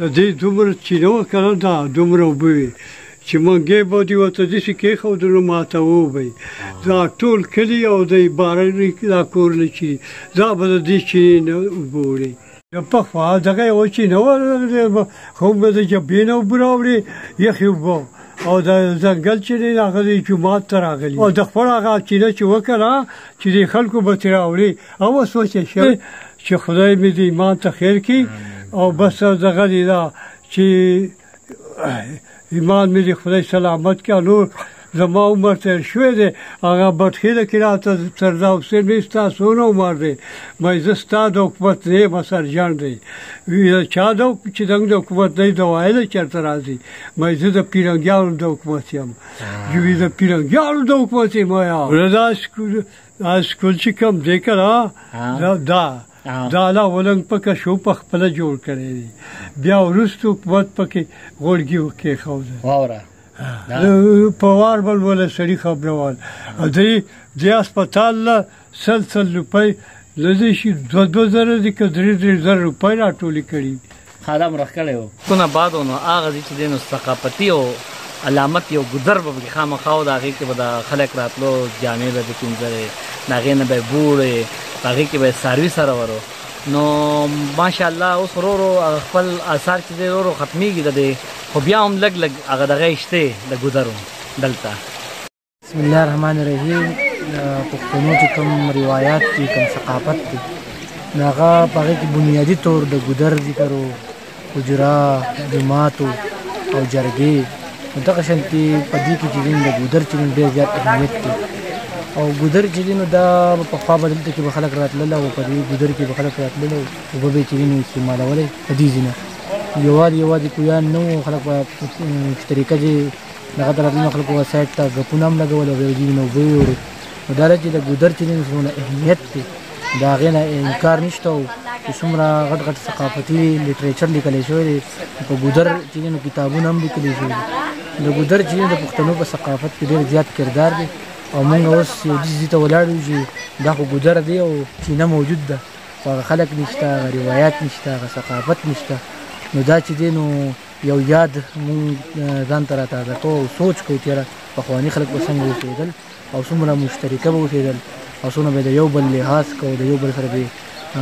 د دې دومره چینه وه که نه دا دومره اوبه وې چې منګی به دې ورته داسې کېښودلو ماته وبئ دا ټول کلي او د باراني دا کورونه چې دا به د دې چینې نه اوبه وړي پخوا دغه یوه چینه وه خو به د جبې نه اوبه راوړې یخې اوبه او د ځنګل چینې هغه د جومات ته راغلي او د خپل هغه چینه چې وکړه چې د خلکو به ترې راوړي او اوس وچه شوې چې خدای مې د ایمان ته خیر کړي او بس دغه دی دا چې ایمان مې د خدای سلامت کړه نور زما عمر تېر شوی دی هغه بټخیله کې راته سردا حسین مې ستا څونه عمر دی مې زه ستا د حکومت نه یم سرجنټ دی چا د چې دنګ د حکومت نه د وایله چېرته راځي مې زه د پیرنګیانو د حکومت یم جوی د پیرنګیانو د حکومت یم دا سکول چې کوم دی که نه دا لا ولنګ پکه شو په خپله جوړ کړی دی بیا وروسته حکومت پکې غوړګي کېښوده واوره په وار بل ولا سړي خبرول دې هسپتال له سل روپۍ له دې شي 2,000 دي که 3,000 روپۍ راټولې کړي خادم راښکلی و څونه بعد نو هغه ځای چې دی نو ثقافتي او علامت یو ګودر به پکې خامخا و د هغې کې به د خلک راتلو جامې به د پینځلې د هغې نه به یې بوړې په هغې کې به یې څاروي سره ورو نو ماشاءالله اوس ورو ورو خپل اثار چې دی ورو ختمیږي د دې خو بیا هم لږ لږ هغه دغه شته د ګودرو دلته بسم الله الرحمن الرحیم پښتنو چې کوم روایات دي کوم ثقافت دی نو هغه په هغې کې بنیادي طور د ګودر ذکر و حجره جوماتو او جرګې نو دغه شانتې په دې کې چې دی د ګودر چې دی ډېر زیات اهمیت دی او ګودر چې دی نو دا پخوا به دلته کې به خلک راتلل او په دې ګودر کې به خلک راتلل او اوبه به یې چې دی نو استعمالولی په دې ځینه یوازې کویان نه وو خلک په طریقه چې دغه ته راتلل نو خلکو به سایډ ته ګپونه هم لګول او بیا یې نو اوبه یې وړې نو دا چې د ګودر چې دی نو څومره اهمیت دی د هغې نه انکار نشته او چې څومره غټ غټ ثقافتي لیټریچر لیکلی شوی دی په ګودر چې دی نو کتابونه هم لیکلي شوي دي د ګودر چې دی د پښتنو په ثقافت کې ډېر زیات کردار دی او موږ اوس یو دې ځای ته ولاړ یو چې دا خو ګودر دی او چینه موجود ده خو هغه خلک نشته هغه روایات نشته هغه ثقافت نشته نو دا چې دی نو یو یاد موږ ځان ته راتازه کوو او سوچ کوو چې یاره پخواني خلک به څنګه اوسېدل او څومره مشترکه به اوسېدل او څومره به د یو بل لحاظ کوو د یو بل سره به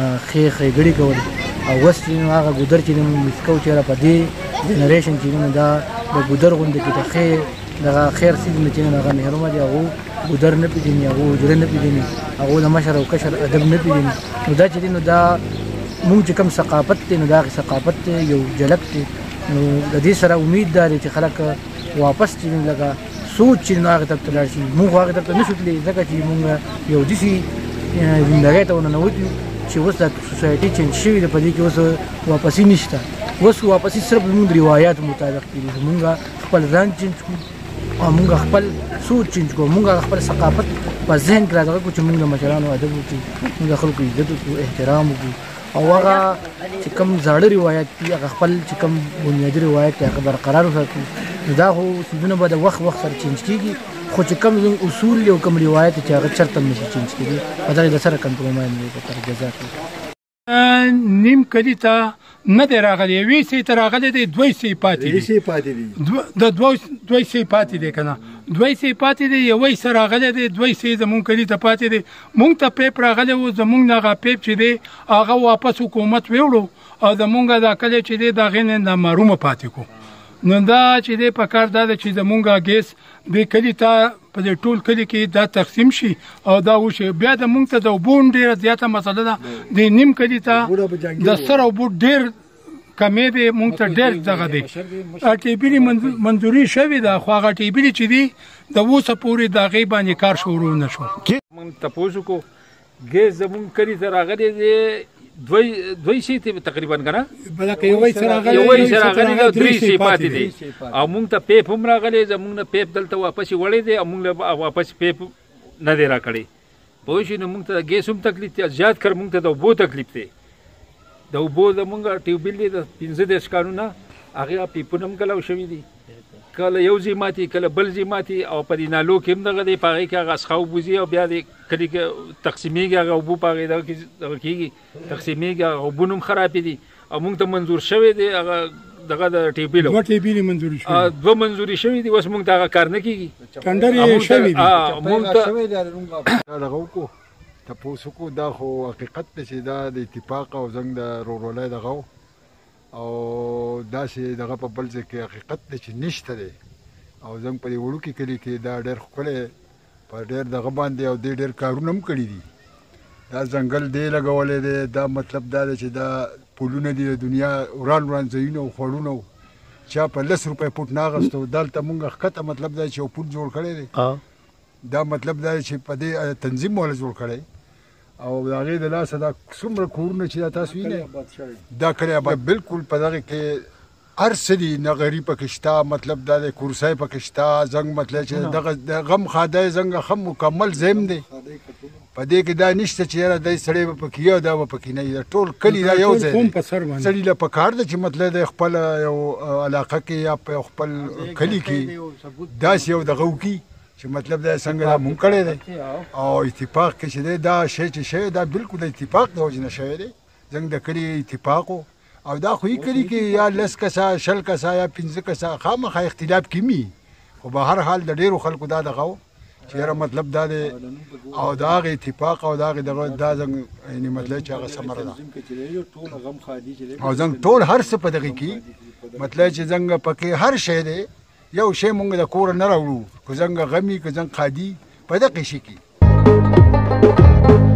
ښېګړې کول او اوس چې نو هغه ګودر چې دی موږ مس کوو چې یاره په دې جنریشن چې دی نو دا د ګودر غوندې کې د دغه خیر څیز نه چې هغه محرومه دي هغو ګودر نه پېژني هغو حجره نه پېژني هغو د مشر او کشر ادب نه پېژني نو دا چې دی نو دا مونږ چې کوم ثقافت دی نو د هغې ثقافت دی یو جلک دی نو د دې سره امید دا دی چې خلک واپس چې لکه سوچ چې نو هغې طرف ته لاړ شي مونږ هغې طرف ته نه شو تللی ځکه چې مونږ یو داسې زندګۍ ته ورننوت یو چې اوس دا سوسایټي چینج شوې ده په دې کې اوس واپسي نشته اوس واپسي صرف زمونږ د روایاتو مطابق کېږي مونږ خپل ځان چینج کړو او مونږ خپل سوچ چینج کړو مونږ خپل ثقافت په ذهن کې راځو چې مونږ د مشرانو ادب وکړو مونږ خلکو عزت وکړو احترام وکړو او هغه چې کوم زاړه روایت دي هغه خپل چې کوم بنیادي روایت دی هغه برقرار وساتو نو دا خو څیزونه به د وخت سره چینج کېږي خو چې کوم اصول دي او کوم روایت چې هغه چېرته هم نشي چینج کېدی په دغې د سره کمپرومایز نه وکړي جزاک نیم کلي ته نه دی راغلی یوې سۍ ته راغلی دی دوی سۍ پاتې دي د دوی سۍ پاتې دی که نه دوی سۍ پاتې دی یوی سۍ راغلی دی دوی سۍ زمونږ کلي ته پاتې دی مونږ ته پیپ راغلی و زمونږ نه هغه پیپ چې دی هغه واپس حکومت ویوړو او زمونږ دا کلی چې دی د هغې نه نامعلومه پاتې کړو نو دا چې دی په کار دا ده چې زمونږ ګیس دې کلي ته په دې ټول کلي کې دا تقسیم شي او دا وشي بیا د مونږ ته د اوبو ډېره زیاته مسله ده د نیم کلي ته د سر اوبو ډېر کمې دی مونږ ته ډېر دغه دی ټیبلې منظوري شوې ده خو هغه ټیبلې چې دي د اوسه پورې د هغې باندې کار شروع نه شو مونږ تپوس وکړو ګیس زمونږ کلي ته راغلی دی دوی سۍ ته تقریبا که نه یوی سۍ راغلی دی او درې سۍ پاتې دی او مونږ ته پیپ هم راغلی زمونږ نه پیپ دلته واپس یې وړی دی او مونږ له واپس پیپ نه دی راکړی پوه شوې نو مونږ ته د ګیس هم تکلیف دی زیات کر مونږ ته د اوبو تکلیف دی د اوبو زمونږ ټیوبیل دی د 15 کالونه هغې پیپونه هم کلو شوي دي کله یو ځای ماتي کله بل ځای ماتي او په دې نالو کې هم دغه دی په هغې کې هغه اسخا اوبه ځي او بیا د کلي کې تقسیمېږي هغه اوبه په هغې دغه کې دغه کېږي تقسیمېږي هغه اوبونه هم خرابې دي او مونږ ته منظور شوی دی هغه دغه د ټیبیلو 2 ټیبیلې منظوري شوې 2 منظوري شوې دي اوس موږ دا کار نه کیږي ټنډر یې شوې دي موږ ته دغه وکړو تاسو کو دا خو حقیقت دی چې دا د اتفاق او زنګ د رورولای دغه او دا چې دغه په بل ځای کې حقیقت دی چې نشته دی او زنګ په دې وړوکي کلي کې دا ډېر ښکلی په ډېر دغه باندې او دې ډېر کارونه هم کړي دي دا ځنګل دی لګولی دی دا مطلب دا دی چې دا پولونه دي د دنیا وران ځایونه او خوړونه چا په 10 روپۍ پوټ نه اخیستو دلته مونږ ښکته مطلب دا چې یو پوټ جوړ کړی دی دا مطلب دا چې په دې تنظیم والا جوړ کړی او د هغې د لاسه دا څومره کورونه چې دا تاسو وینئ دا کلی آباد بالکل په دغې کې هر څه دي نغري پکې شته مطلب دا دی کورسۍ پکې شته زنګ مطلب چې دغه غم خادی زنګ هم مکمل ذهن دی په دې کې دا نشته چې یاره دی سړی به پکې یا دا به پکې نه وي ټول کلي دا یو ځای دی سړي له پکار ده چې مطلب دی خپل یو علاقه کې یا په خپل کلي کې داسې یو دغه وکړي چې مطلب دا څنګه دا مونږ کړی دی او اتفاق کې چې دی دا شی چې شی دا بالکل د اتفاق د وجې نه شوی دی زموږ د کلي اتفاق او دا خو یې کلي کې یا 10 کسه 20 کسه یا 15 کسه خامخا اختلاف کمي خو به هر حال د ډېرو خلکو دا دغه و چې یاره مطلب دا دی او د هغې اتفاق او د هغې دغه دا زنګ یعنې مطلب چې هغه ثمره ده او زنګ ټول هر څه په دغې کې مطلب چې زنګ پکې هر شی دی یو شی مونږ د کوره نه راوړو که زنګ غمي که زنګ خادي په دغې شي کې